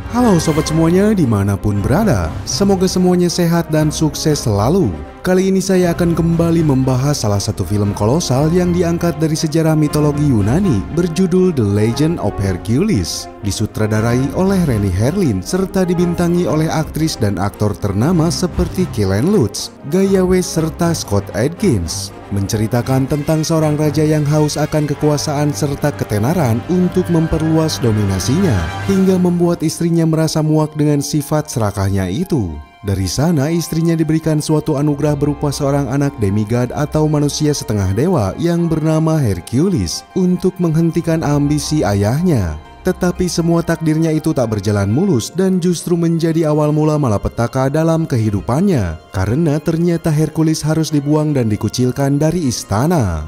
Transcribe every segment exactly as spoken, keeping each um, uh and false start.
Halo sobat semuanya dimanapun berada, semoga semuanya sehat dan sukses selalu. Kali ini saya akan kembali membahas salah satu film kolosal yang diangkat dari sejarah mitologi Yunani berjudul The Legend of Hercules. Disutradarai oleh Renny Harlin serta dibintangi oleh aktris dan aktor ternama seperti Glenn Lutz, Gaia West serta Scott Adkins. Menceritakan tentang seorang raja yang haus akan kekuasaan serta ketenaran untuk memperluas dominasinya, hingga membuat istrinya merasa muak dengan sifat serakahnya itu. Dari sana istrinya diberikan suatu anugerah berupa seorang anak demigod atau manusia setengah dewa yang bernama Hercules untuk menghentikan ambisi ayahnya. Tetapi semua takdirnya itu tak berjalan mulus dan justru menjadi awal mula malapetaka dalam kehidupannya, karena ternyata Hercules harus dibuang dan dikucilkan dari istana.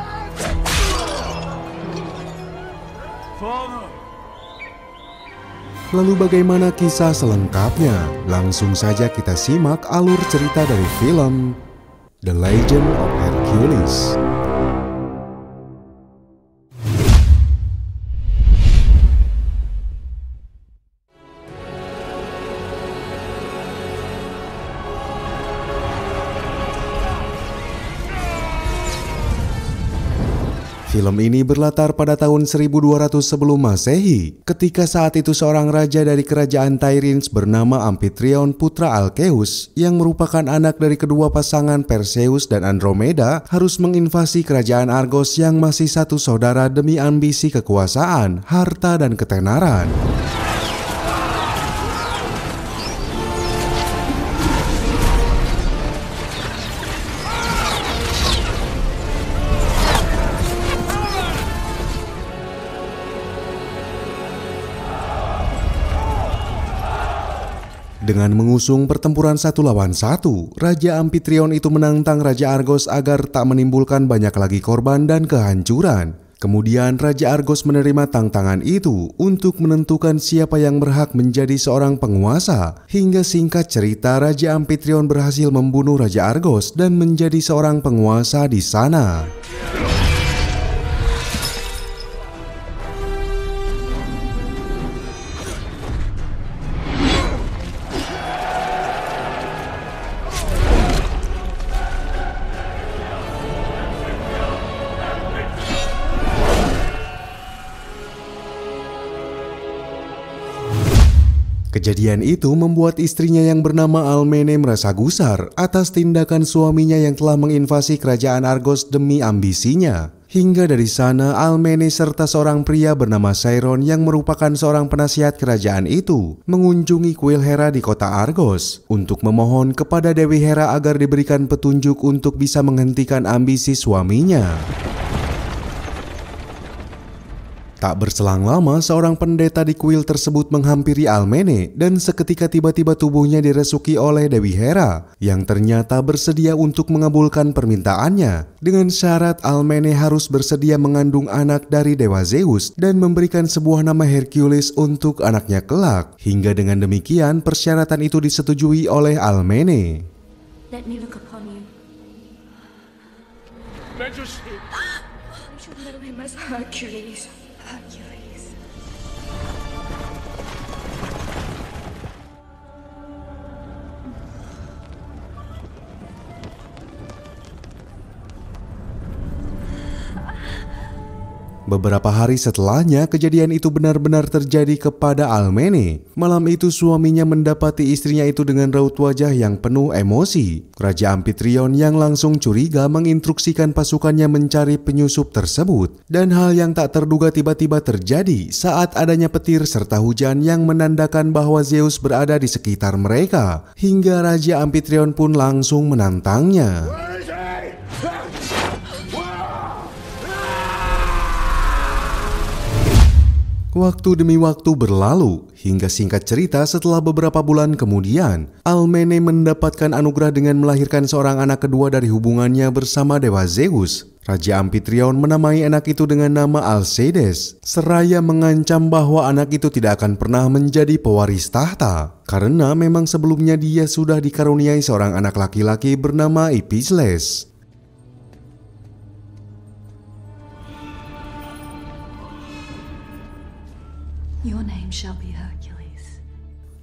Lalu bagaimana kisah selengkapnya? Langsung saja kita simak alur cerita dari film The Legend of Hercules. Film ini berlatar pada tahun seribu dua ratus sebelum Masehi, ketika saat itu seorang raja dari kerajaan Tyrins bernama Amphitryon putra Alkeus, yang merupakan anak dari kedua pasangan Perseus dan Andromeda, harus menginvasi kerajaan Argos yang masih satu saudara demi ambisi kekuasaan, harta dan ketenaran. Dengan mengusung pertempuran satu lawan satu, Raja Amphitryon itu menantang Raja Argos agar tak menimbulkan banyak lagi korban dan kehancuran. Kemudian Raja Argos menerima tantangan itu untuk menentukan siapa yang berhak menjadi seorang penguasa. Hingga singkat cerita, Raja Amphitryon berhasil membunuh Raja Argos dan menjadi seorang penguasa di sana. Kejadian itu membuat istrinya yang bernama Almene merasa gusar atas tindakan suaminya yang telah menginvasi kerajaan Argos demi ambisinya. Hingga dari sana Almene serta seorang pria bernama Seiron yang merupakan seorang penasihat kerajaan itu mengunjungi kuil Hera di kota Argos untuk memohon kepada Dewi Hera agar diberikan petunjuk untuk bisa menghentikan ambisi suaminya. Tak berselang lama, seorang pendeta di kuil tersebut menghampiri Almene dan seketika tiba-tiba tubuhnya diresuki oleh Dewi Hera yang ternyata bersedia untuk mengabulkan permintaannya. Dengan syarat Almene harus bersedia mengandung anak dari Dewa Zeus dan memberikan sebuah nama Hercules untuk anaknya kelak. Hingga dengan demikian persyaratan itu disetujui oleh Almene. Let me look upon you. Majesty. You should know him as Hercules. Hercules. Beberapa hari setelahnya, kejadian itu benar-benar terjadi kepada Almene. Malam itu suaminya mendapati istrinya itu dengan raut wajah yang penuh emosi. Raja Amphitryon yang langsung curiga menginstruksikan pasukannya mencari penyusup tersebut. Dan hal yang tak terduga tiba-tiba terjadi saat adanya petir serta hujan yang menandakan bahwa Zeus berada di sekitar mereka. Hingga Raja Amphitryon pun langsung menantangnya. Waktu demi waktu berlalu, hingga singkat cerita setelah beberapa bulan kemudian, Almene mendapatkan anugerah dengan melahirkan seorang anak kedua dari hubungannya bersama Dewa Zeus. Raja Amphitryon menamai anak itu dengan nama Alcides, seraya mengancam bahwa anak itu tidak akan pernah menjadi pewaris tahta, karena memang sebelumnya dia sudah dikaruniai seorang anak laki-laki bernama Epicles. Your name shall be Hercules.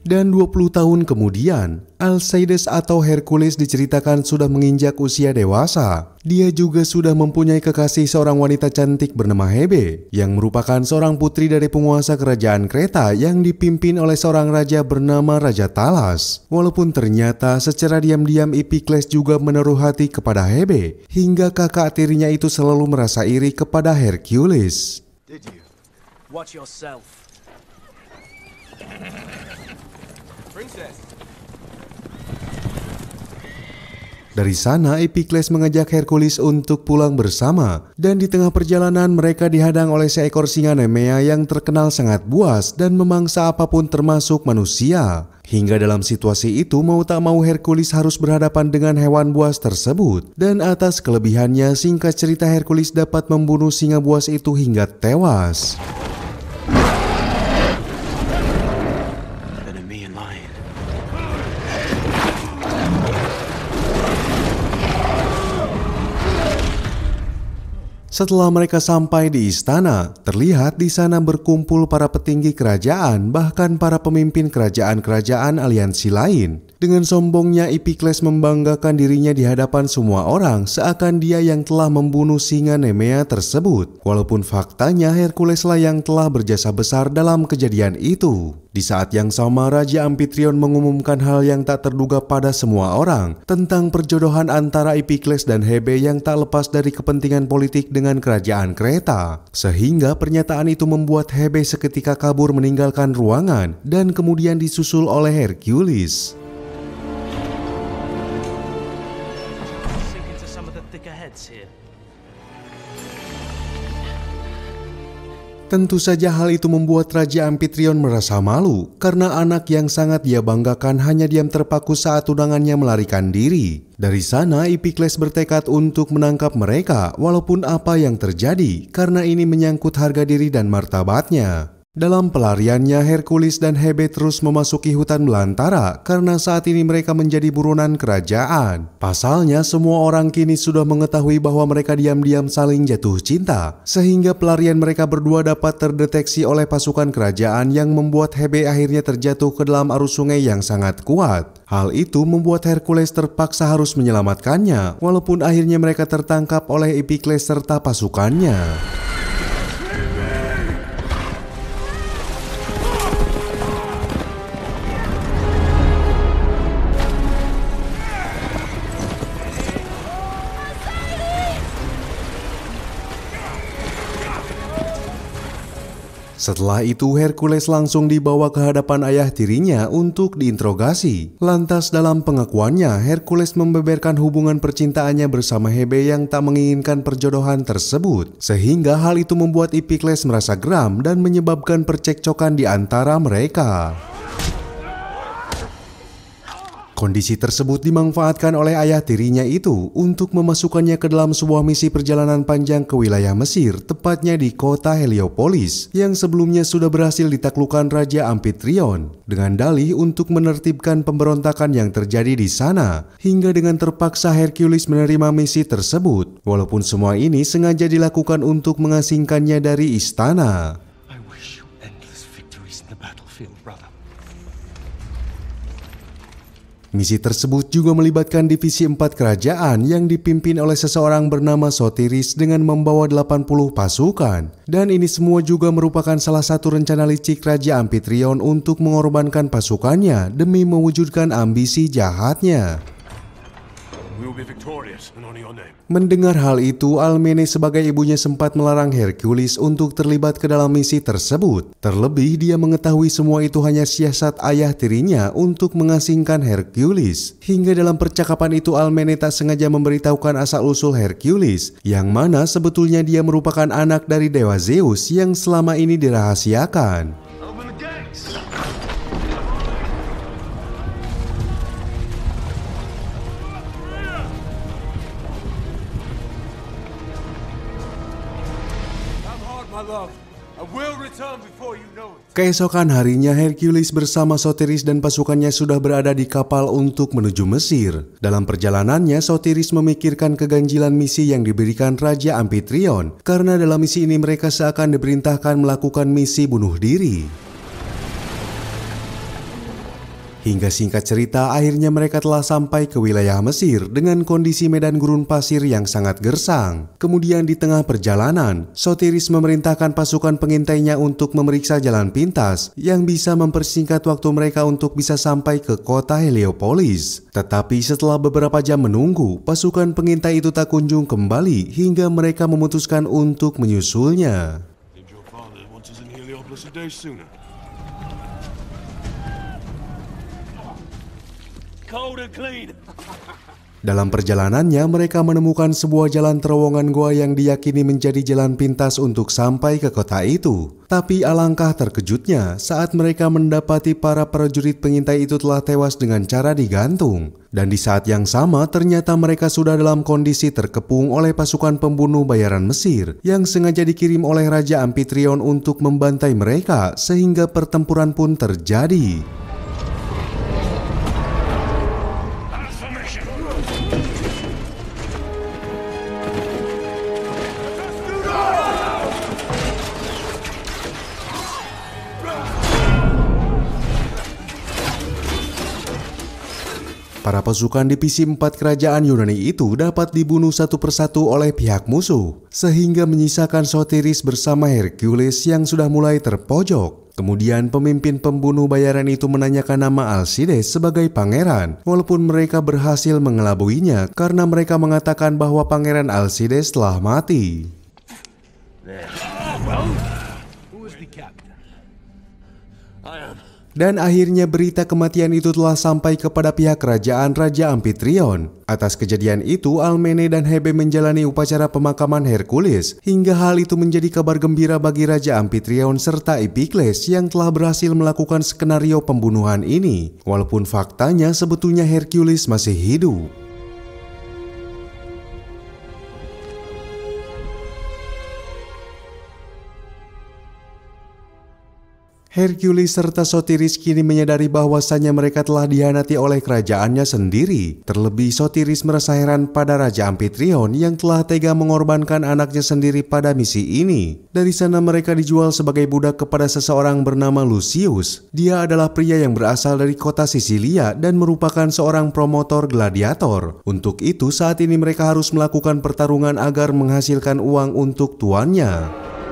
Dan dua puluh tahun kemudian, Alcides atau Hercules diceritakan sudah menginjak usia dewasa. Dia juga sudah mempunyai kekasih seorang wanita cantik bernama Hebe, yang merupakan seorang putri dari penguasa kerajaan Kreta yang dipimpin oleh seorang raja bernama Raja Talas. Walaupun ternyata secara diam-diam Epikles juga menaruh hati kepada Hebe, hingga kakak tirinya itu selalu merasa iri kepada Hercules. Did you? Watch yourself. Princess. Dari sana, Epikles mengajak Hercules untuk pulang bersama, dan di tengah perjalanan mereka dihadang oleh seekor singa Nemea yang terkenal sangat buas dan memangsa apapun termasuk manusia. Hingga dalam situasi itu mau tak mau Hercules harus berhadapan dengan hewan buas tersebut, dan atas kelebihannya singkat cerita Hercules dapat membunuh singa buas itu hingga tewas. Setelah mereka sampai di istana, terlihat di sana berkumpul para petinggi kerajaan, bahkan para pemimpin kerajaan-kerajaan aliansi lain. Dengan sombongnya Epikles membanggakan dirinya di hadapan semua orang, seakan dia yang telah membunuh singa Nemea tersebut. Walaupun faktanya Hercules lah yang telah berjasa besar dalam kejadian itu. Di saat yang sama, Raja Amphitryon mengumumkan hal yang tak terduga pada semua orang tentang perjodohan antara Epikles dan Hebe yang tak lepas dari kepentingan politik dengan kerajaan Kreta. Sehingga pernyataan itu membuat Hebe seketika kabur meninggalkan ruangan dan kemudian disusul oleh Hercules. Tentu saja hal itu membuat Raja Amphitryon merasa malu karena anak yang sangat dia banggakan hanya diam terpaku saat tunangannya melarikan diri. Dari sana Epikles bertekad untuk menangkap mereka walaupun apa yang terjadi karena ini menyangkut harga diri dan martabatnya. Dalam pelariannya, Hercules dan Hebe terus memasuki hutan belantara karena saat ini mereka menjadi buronan kerajaan. Pasalnya, semua orang kini sudah mengetahui bahwa mereka diam-diam saling jatuh cinta, sehingga pelarian mereka berdua dapat terdeteksi oleh pasukan kerajaan yang membuat Hebe akhirnya terjatuh ke dalam arus sungai yang sangat kuat. Hal itu membuat Hercules terpaksa harus menyelamatkannya, walaupun akhirnya mereka tertangkap oleh Epikles serta pasukannya. Setelah itu Hercules langsung dibawa ke hadapan ayah tirinya untuk diinterogasi. Lantas dalam pengakuannya Hercules membeberkan hubungan percintaannya bersama Hebe yang tak menginginkan perjodohan tersebut. Sehingga hal itu membuat Epikles merasa geram dan menyebabkan percekcokan di antara mereka. Kondisi tersebut dimanfaatkan oleh ayah tirinya itu untuk memasukkannya ke dalam sebuah misi perjalanan panjang ke wilayah Mesir, tepatnya di kota Heliopolis, yang sebelumnya sudah berhasil ditaklukkan Raja Amphitryon, dengan dalih untuk menertibkan pemberontakan yang terjadi di sana, hingga dengan terpaksa Hercules menerima misi tersebut, walaupun semua ini sengaja dilakukan untuk mengasingkannya dari istana. I wish you endless victories in the battlefield, brother. Misi tersebut juga melibatkan divisi empat kerajaan yang dipimpin oleh seseorang bernama Sotiris dengan membawa delapan puluh pasukan. Dan ini semua juga merupakan salah satu rencana licik Raja Amphitryon untuk mengorbankan pasukannya demi mewujudkan ambisi jahatnya. Mendengar hal itu, Almene sebagai ibunya sempat melarang Hercules untuk terlibat ke dalam misi tersebut. Terlebih dia mengetahui semua itu hanya siasat ayah tirinya untuk mengasingkan Hercules. Hingga dalam percakapan itu Almene tak sengaja memberitahukan asal-usul Hercules, yang mana sebetulnya dia merupakan anak dari Dewa Zeus yang selama ini dirahasiakan. Keesokan harinya Hercules bersama Sotiris dan pasukannya sudah berada di kapal untuk menuju Mesir. Dalam perjalanannya Sotiris memikirkan keganjilan misi yang diberikan Raja Amphitryon, karena dalam misi ini mereka seakan diperintahkan melakukan misi bunuh diri. Hingga singkat cerita, akhirnya mereka telah sampai ke wilayah Mesir dengan kondisi medan gurun pasir yang sangat gersang. Kemudian di tengah perjalanan, Sotiris memerintahkan pasukan pengintainya untuk memeriksa jalan pintas yang bisa mempersingkat waktu mereka untuk bisa sampai ke kota Heliopolis. Tetapi setelah beberapa jam menunggu, pasukan pengintai itu tak kunjung kembali hingga mereka memutuskan untuk menyusulnya. Dalam perjalanannya, mereka menemukan sebuah jalan terowongan gua yang diyakini menjadi jalan pintas untuk sampai ke kota itu. Tapi alangkah terkejutnya saat mereka mendapati para prajurit pengintai itu telah tewas dengan cara digantung. Dan di saat yang sama, ternyata mereka sudah dalam kondisi terkepung oleh pasukan pembunuh bayaran Mesir yang sengaja dikirim oleh Raja Amphitryon untuk membantai mereka, sehingga pertempuran pun terjadi. Para pasukan divisi empat kerajaan Yunani itu dapat dibunuh satu persatu oleh pihak musuh, sehingga menyisakan Sotiris bersama Hercules yang sudah mulai terpojok. Kemudian pemimpin pembunuh bayaran itu menanyakan nama Alcides sebagai pangeran, walaupun mereka berhasil mengelabuinya karena mereka mengatakan bahwa pangeran Alcides telah mati. Dan akhirnya berita kematian itu telah sampai kepada pihak kerajaan Raja Amphitryon. Atas kejadian itu, Almene dan Hebe menjalani upacara pemakaman Hercules, hingga hal itu menjadi kabar gembira bagi Raja Amphitryon serta Epikles yang telah berhasil melakukan skenario pembunuhan ini. Walaupun faktanya sebetulnya Hercules masih hidup. Hercules serta Sotiris kini menyadari bahwasannya mereka telah dihianati oleh kerajaannya sendiri. Terlebih Sotiris merasa heran pada Raja Amphitryon yang telah tega mengorbankan anaknya sendiri pada misi ini. Dari sana mereka dijual sebagai budak kepada seseorang bernama Lucius. Dia adalah pria yang berasal dari kota Sisilia dan merupakan seorang promotor gladiator. Untuk itu saat ini mereka harus melakukan pertarungan agar menghasilkan uang untuk tuannya.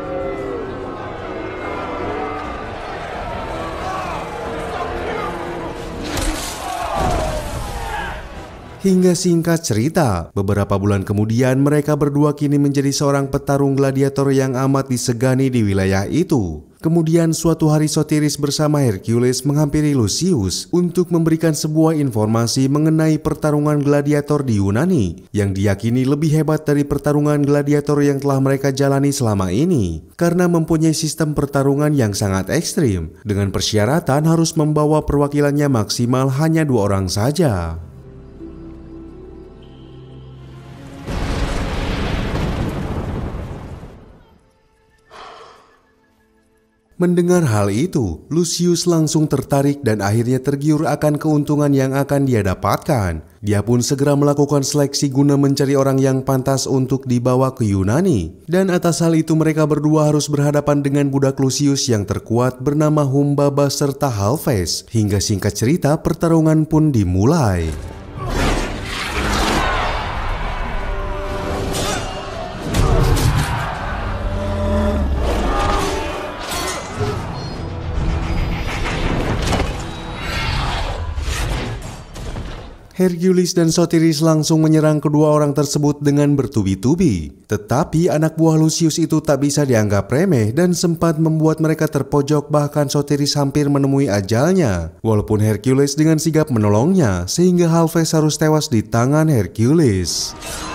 Hingga singkat cerita, beberapa bulan kemudian mereka berdua kini menjadi seorang petarung gladiator yang amat disegani di wilayah itu. Kemudian suatu hari Sotiris bersama Hercules menghampiri Lucius untuk memberikan sebuah informasi mengenai pertarungan gladiator di Yunani yang diyakini lebih hebat dari pertarungan gladiator yang telah mereka jalani selama ini karena mempunyai sistem pertarungan yang sangat ekstrim dengan persyaratan harus membawa perwakilannya maksimal hanya dua orang saja. Mendengar hal itu, Lucius langsung tertarik dan akhirnya tergiur akan keuntungan yang akan dia dapatkan. Dia pun segera melakukan seleksi guna mencari orang yang pantas untuk dibawa ke Yunani. Dan atas hal itu mereka berdua harus berhadapan dengan budak Lucius yang terkuat bernama Humbaba serta Halfes. Hingga singkat cerita pertarungan pun dimulai. Hercules dan Sotiris langsung menyerang kedua orang tersebut dengan bertubi-tubi. Tetapi anak buah Lucius itu tak bisa dianggap remeh dan sempat membuat mereka terpojok, bahkan Sotiris hampir menemui ajalnya. Walaupun Hercules dengan sigap menolongnya, sehingga Halfes harus tewas di tangan Hercules.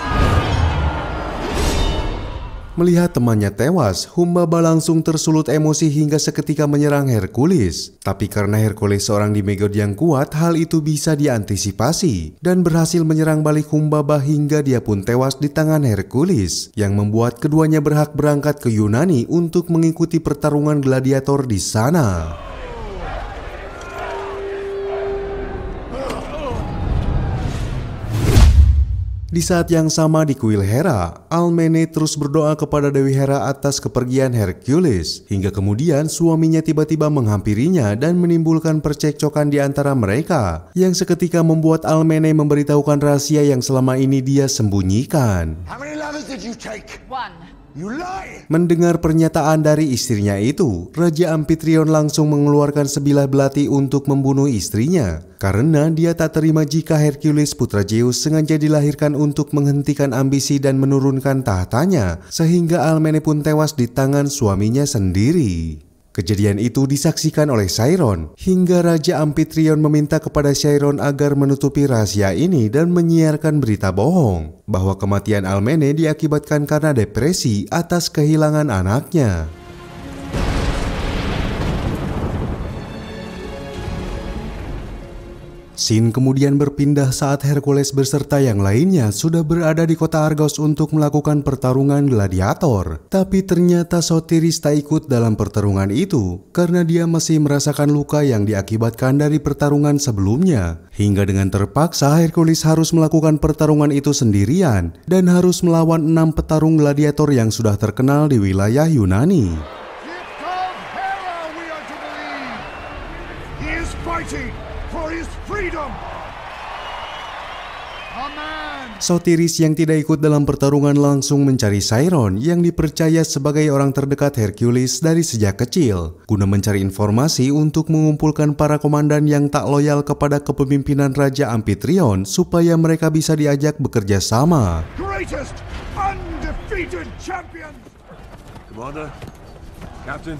Melihat temannya tewas, Humbaba langsung tersulut emosi hingga seketika menyerang Hercules. Tapi karena Hercules seorang demigod yang kuat, hal itu bisa diantisipasi dan berhasil menyerang balik Humbaba hingga dia pun tewas di tangan Hercules, yang membuat keduanya berhak berangkat ke Yunani untuk mengikuti pertarungan gladiator di sana. Di saat yang sama di kuil Hera, Almene terus berdoa kepada Dewi Hera atas kepergian Hercules, hingga kemudian suaminya tiba-tiba menghampirinya dan menimbulkan percekcokan di antara mereka, yang seketika membuat Almene memberitahukan rahasia yang selama ini dia sembunyikan. How many lovers did you take? One. You lie! Mendengar pernyataan dari istrinya itu, Raja Amphitryon langsung mengeluarkan sebilah belati untuk membunuh istrinya, karena dia tak terima jika Hercules putra Zeus sengaja dilahirkan untuk menghentikan ambisi dan menurunkan tahtanya, sehingga Almene pun tewas di tangan suaminya sendiri. Kejadian itu disaksikan oleh Chiron, hingga Raja Amphitryon meminta kepada Chiron agar menutupi rahasia ini dan menyiarkan berita bohong bahwa kematian Almene diakibatkan karena depresi atas kehilangan anaknya. Scene kemudian berpindah saat Hercules beserta yang lainnya sudah berada di kota Argos untuk melakukan pertarungan gladiator. Tapi ternyata Sotiris tak ikut dalam pertarungan itu karena dia masih merasakan luka yang diakibatkan dari pertarungan sebelumnya. Hingga dengan terpaksa Hercules harus melakukan pertarungan itu sendirian dan harus melawan enam petarung gladiator yang sudah terkenal di wilayah Yunani. Gift of Hera, we are to believe! He is fighting for his freedom! Amen! Sotiris yang tidak ikut dalam pertarungan langsung mencari Chiron yang dipercaya sebagai orang terdekat Hercules dari sejak kecil, guna mencari informasi untuk mengumpulkan para komandan yang tak loyal kepada kepemimpinan Raja Amphitryon supaya mereka bisa diajak bekerja sama. Greatest undefeated champion! Commander, Captain.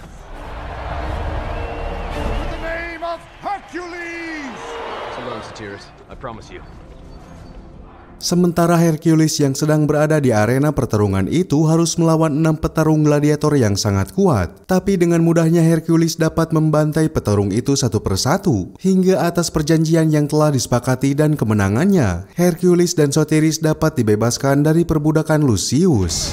With the name of Hercules! Alone, Sotiris. I promise you. Sementara Hercules yang sedang berada di arena pertarungan itu harus melawan enam petarung gladiator yang sangat kuat. Tapi dengan mudahnya Hercules dapat membantai petarung itu satu persatu, hingga atas perjanjian yang telah disepakati dan kemenangannya, Hercules dan Sotiris dapat dibebaskan dari perbudakan Lucius.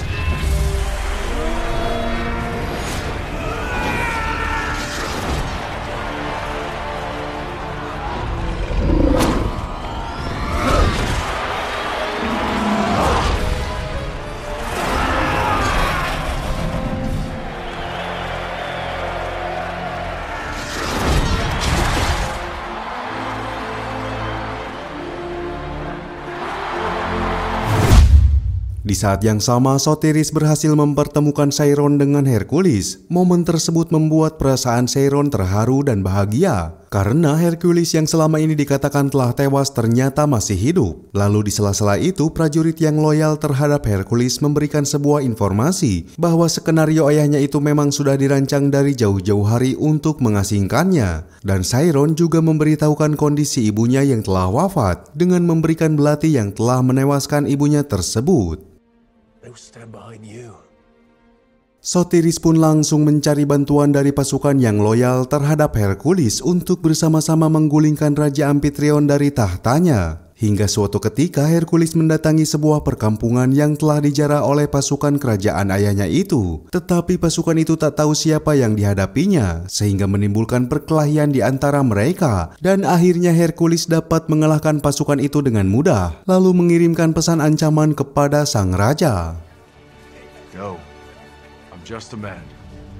Di saat yang sama, Sotiris berhasil mempertemukan Chiron dengan Hercules. Momen tersebut membuat perasaan Chiron terharu dan bahagia, karena Hercules yang selama ini dikatakan telah tewas ternyata masih hidup. Lalu di sela-sela itu, prajurit yang loyal terhadap Hercules memberikan sebuah informasi bahwa skenario ayahnya itu memang sudah dirancang dari jauh-jauh hari untuk mengasingkannya. Dan Chiron juga memberitahukan kondisi ibunya yang telah wafat dengan memberikan belati yang telah menewaskan ibunya tersebut. They will stand behind you. Sotiris pun langsung mencari bantuan dari pasukan yang loyal terhadap Hercules untuk bersama-sama menggulingkan Raja Amphitryon dari tahtanya. Hingga suatu ketika Hercules mendatangi sebuah perkampungan yang telah dijarah oleh pasukan kerajaan ayahnya itu. Tetapi pasukan itu tak tahu siapa yang dihadapinya, sehingga menimbulkan perkelahian di antara mereka. Dan akhirnya Hercules dapat mengalahkan pasukan itu dengan mudah, lalu mengirimkan pesan ancaman kepada sang raja. Go. I'm just a man.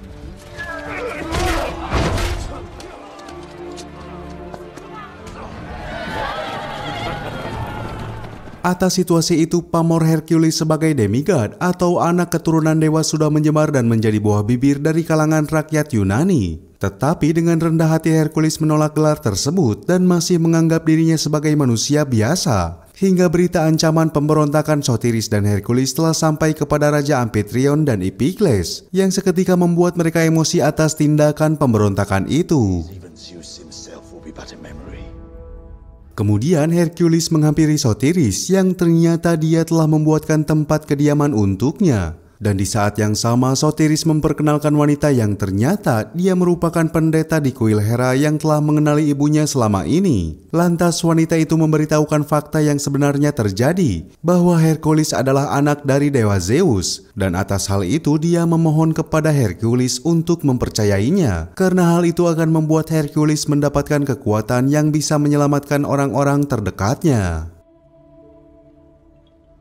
Atas situasi itu, pamor Hercules sebagai demigod atau anak keturunan dewa sudah menjemar dan menjadi buah bibir dari kalangan rakyat Yunani. Tetapi dengan rendah hati Hercules menolak gelar tersebut dan masih menganggap dirinya sebagai manusia biasa. Hingga berita ancaman pemberontakan Sotiris dan Hercules telah sampai kepada Raja Amphitryon dan Iphikles, yang seketika membuat mereka emosi atas tindakan pemberontakan itu. Even Zeus himself will be but a memory. Kemudian Hercules menghampiri Sotiris yang ternyata dia telah membuatkan tempat kediaman untuknya. Dan di saat yang sama Sotiris memperkenalkan wanita yang ternyata dia merupakan pendeta di kuil Hera yang telah mengenali ibunya selama ini. Lantas wanita itu memberitahukan fakta yang sebenarnya terjadi, bahwa Hercules adalah anak dari dewa Zeus. Dan atas hal itu dia memohon kepada Hercules untuk mempercayainya, karena hal itu akan membuat Hercules mendapatkan kekuatan yang bisa menyelamatkan orang-orang terdekatnya.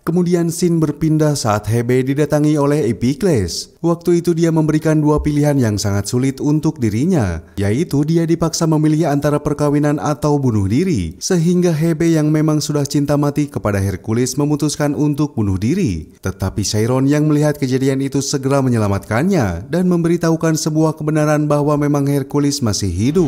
Kemudian scene berpindah saat Hebe didatangi oleh Epikles. Waktu itu dia memberikan dua pilihan yang sangat sulit untuk dirinya, yaitu dia dipaksa memilih antara perkawinan atau bunuh diri. Sehingga Hebe yang memang sudah cinta mati kepada Hercules memutuskan untuk bunuh diri. Tetapi Chiron yang melihat kejadian itu segera menyelamatkannya dan memberitahukan sebuah kebenaran bahwa memang Hercules masih hidup.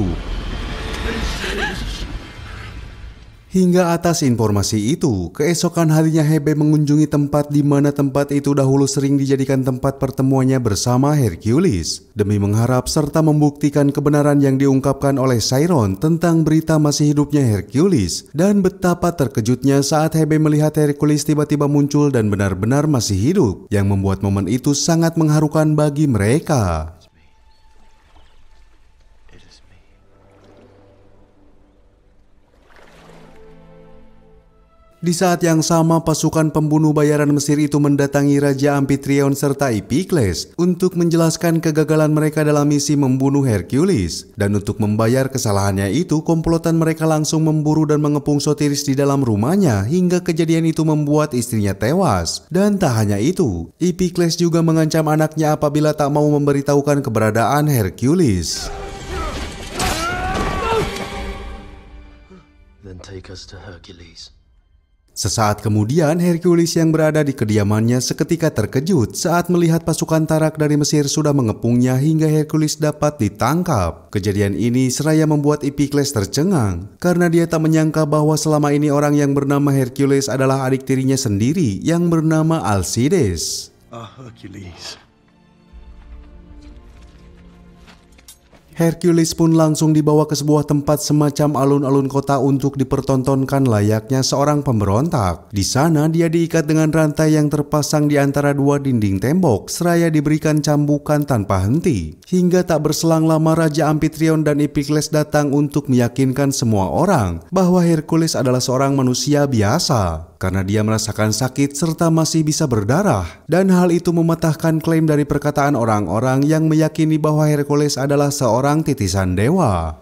Hingga atas informasi itu, keesokan harinya Hebe mengunjungi tempat di mana tempat itu dahulu sering dijadikan tempat pertemuannya bersama Hercules, demi mengharap serta membuktikan kebenaran yang diungkapkan oleh Chiron tentang berita masih hidupnya Hercules, dan betapa terkejutnya saat Hebe melihat Hercules tiba-tiba muncul dan benar-benar masih hidup, yang membuat momen itu sangat mengharukan bagi mereka. Di saat yang sama, pasukan pembunuh bayaran Mesir itu mendatangi Raja Amphitryon serta Epikles untuk menjelaskan kegagalan mereka dalam misi membunuh Hercules. Dan untuk membayar kesalahannya itu, komplotan mereka langsung memburu dan mengepung Sotiris di dalam rumahnya hingga kejadian itu membuat istrinya tewas. Dan tak hanya itu, Epikles juga mengancam anaknya apabila tak mau memberitahukan keberadaan Hercules. Then take us to Hercules. Sesaat kemudian, Hercules yang berada di kediamannya seketika terkejut saat melihat pasukan Tarak dari Mesir sudah mengepungnya hingga Hercules dapat ditangkap. Kejadian ini seraya membuat Epikles tercengang karena dia tak menyangka bahwa selama ini orang yang bernama Hercules adalah adik tirinya sendiri yang bernama Alcides. Ah, Hercules. Hercules pun langsung dibawa ke sebuah tempat semacam alun-alun kota untuk dipertontonkan layaknya seorang pemberontak. Di sana dia diikat dengan rantai yang terpasang di antara dua dinding tembok, seraya diberikan cambukan tanpa henti. Hingga tak berselang lama Raja Amphitryon dan Epikles datang untuk meyakinkan semua orang bahwa Hercules adalah seorang manusia biasa, karena dia merasakan sakit serta masih bisa berdarah. Dan hal itu mematahkan klaim dari perkataan orang-orang yang meyakini bahwa Hercules adalah seorang titisan dewa.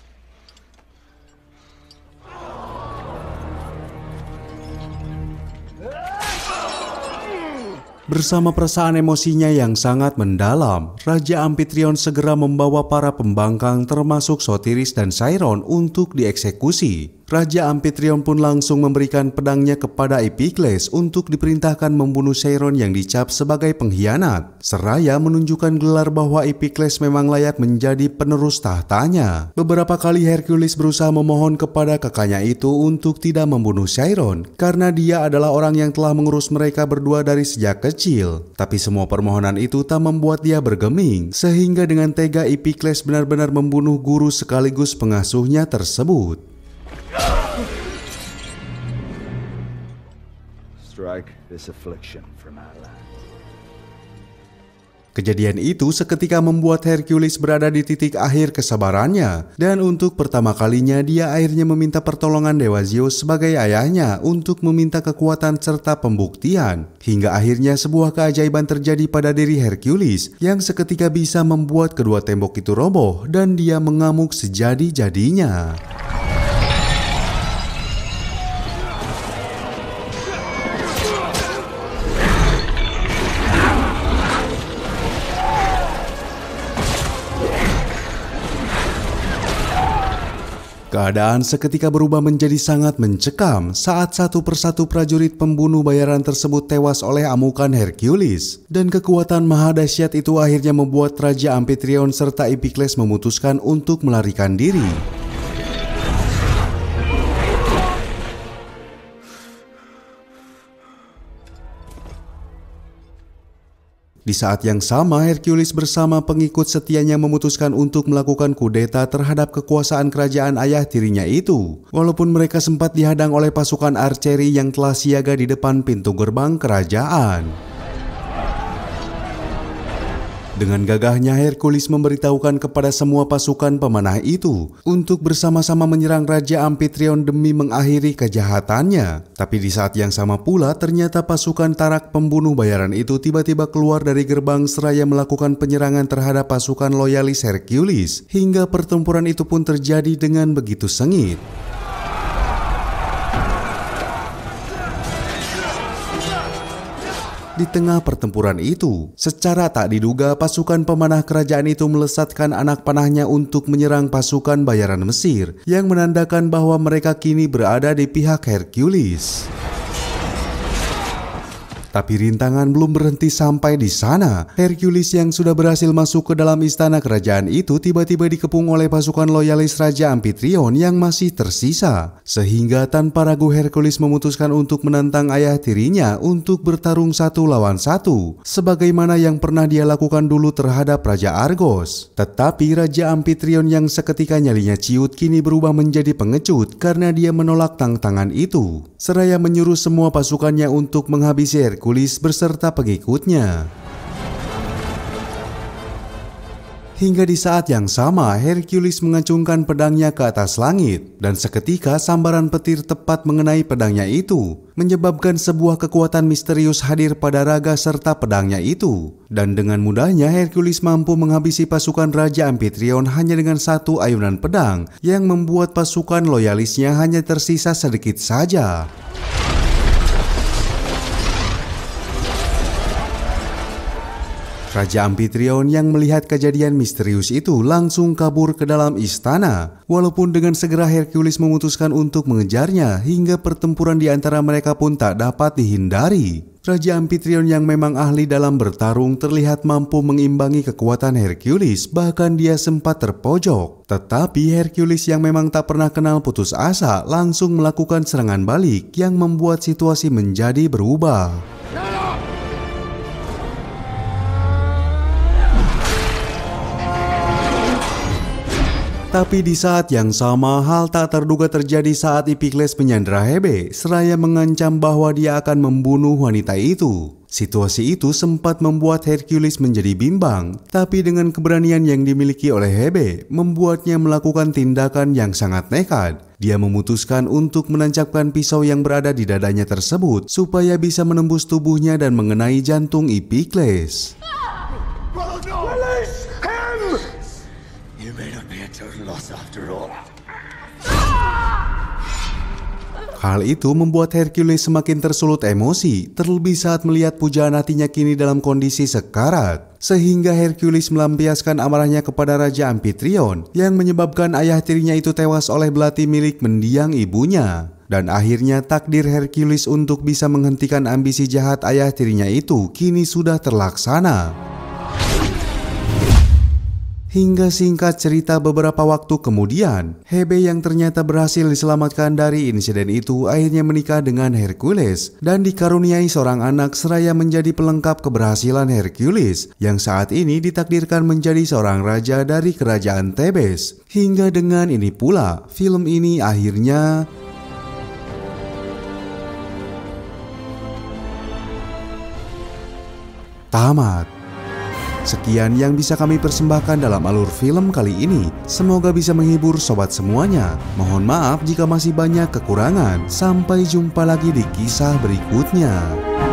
Bersama perasaan emosinya yang sangat mendalam, Raja Amphitryon segera membawa para pembangkang termasuk Sotiris dan Chiron untuk dieksekusi. Raja Amphitryon pun langsung memberikan pedangnya kepada Epikles untuk diperintahkan membunuh Chiron yang dicap sebagai pengkhianat, seraya menunjukkan gelar bahwa Epikles memang layak menjadi penerus tahtanya. Beberapa kali Hercules berusaha memohon kepada kakaknya itu untuk tidak membunuh Chiron, karena dia adalah orang yang telah mengurus mereka berdua dari sejak kecil. Tapi semua permohonan itu tak membuat dia bergeming, sehingga dengan tega Epikles benar-benar membunuh guru sekaligus pengasuhnya tersebut. Strike this affliction from our land. Kejadian itu seketika membuat Hercules berada di titik akhir kesabarannya, dan untuk pertama kalinya dia akhirnya meminta pertolongan Dewa Zeus sebagai ayahnya untuk meminta kekuatan serta pembuktian. Hingga akhirnya sebuah keajaiban terjadi pada diri Hercules yang seketika bisa membuat kedua tembok itu roboh dan dia mengamuk sejadi-jadinya. Keadaan seketika berubah menjadi sangat mencekam saat satu persatu prajurit pembunuh bayaran tersebut tewas oleh amukan Hercules. Dan kekuatan maha dahsyat itu akhirnya membuat Raja Amphitryon serta Epikles memutuskan untuk melarikan diri. Di saat yang sama, Hercules bersama pengikut setianya memutuskan untuk melakukan kudeta terhadap kekuasaan kerajaan ayah tirinya itu. Walaupun mereka sempat dihadang oleh pasukan archeri yang telah siaga di depan pintu gerbang kerajaan. Dengan gagahnya Hercules memberitahukan kepada semua pasukan pemanah itu untuk bersama-sama menyerang Raja Amphitryon demi mengakhiri kejahatannya. Tapi di saat yang sama pula ternyata pasukan Tarak pembunuh bayaran itu tiba-tiba keluar dari gerbang seraya melakukan penyerangan terhadap pasukan loyalis Hercules. Hingga pertempuran itu pun terjadi dengan begitu sengit. Di tengah pertempuran itu, secara tak diduga pasukan pemanah kerajaan itu melesatkan anak panahnya untuk menyerang pasukan bayaran Mesir, yang menandakan bahwa mereka kini berada di pihak Hercules. Tapi rintangan belum berhenti sampai di sana. Hercules yang sudah berhasil masuk ke dalam istana kerajaan itu tiba-tiba dikepung oleh pasukan loyalis Raja Amphitryon yang masih tersisa. Sehingga tanpa ragu Hercules memutuskan untuk menantang ayah tirinya untuk bertarung satu lawan satu, sebagaimana yang pernah dia lakukan dulu terhadap Raja Argos. Tetapi Raja Amphitryon yang seketika nyalinya ciut kini berubah menjadi pengecut karena dia menolak tantangan itu, seraya menyuruh semua pasukannya untuk menghabisi Hercules Hercules beserta pengikutnya. Hingga di saat yang sama, Hercules mengacungkan pedangnya ke atas langit, dan seketika sambaran petir tepat mengenai pedangnya itu, menyebabkan sebuah kekuatan misterius hadir pada raga serta pedangnya itu. Dan dengan mudahnya Hercules mampu menghabisi pasukan Raja Amphitryon hanya dengan satu ayunan pedang, yang membuat pasukan loyalisnya hanya tersisa sedikit saja. Raja Amphitryon yang melihat kejadian misterius itu langsung kabur ke dalam istana. Walaupun dengan segera Hercules memutuskan untuk mengejarnya hingga pertempuran di antara mereka pun tak dapat dihindari. Raja Amphitryon yang memang ahli dalam bertarung terlihat mampu mengimbangi kekuatan Hercules, bahkan dia sempat terpojok. Tetapi Hercules yang memang tak pernah kenal putus asa langsung melakukan serangan balik yang membuat situasi menjadi berubah. Tapi di saat yang sama, hal tak terduga terjadi saat Iphikles menyandera Hebe, seraya mengancam bahwa dia akan membunuh wanita itu. Situasi itu sempat membuat Hercules menjadi bimbang, tapi dengan keberanian yang dimiliki oleh Hebe, membuatnya melakukan tindakan yang sangat nekat. Dia memutuskan untuk menancapkan pisau yang berada di dadanya tersebut, supaya bisa menembus tubuhnya dan mengenai jantung Iphikles. Hal itu membuat Hercules semakin tersulut emosi, terlebih saat melihat pujaan hatinya kini dalam kondisi sekarat. Sehingga Hercules melampiaskan amarahnya kepada Raja Amphitryon, yang menyebabkan ayah tirinya itu tewas oleh belati milik mendiang ibunya. Dan akhirnya takdir Hercules untuk bisa menghentikan ambisi jahat ayah tirinya itu kini sudah terlaksana. Hingga singkat cerita beberapa waktu kemudian, Hebe yang ternyata berhasil diselamatkan dari insiden itu akhirnya menikah dengan Hercules dan dikaruniai seorang anak seraya menjadi pelengkap keberhasilan Hercules yang saat ini ditakdirkan menjadi seorang raja dari kerajaan Thebes. Hingga dengan ini pula, film ini akhirnya tamat. Sekian yang bisa kami persembahkan dalam alur film kali ini. Semoga bisa menghibur sobat semuanya. Mohon maaf jika masih banyak kekurangan. Sampai jumpa lagi di kisah berikutnya.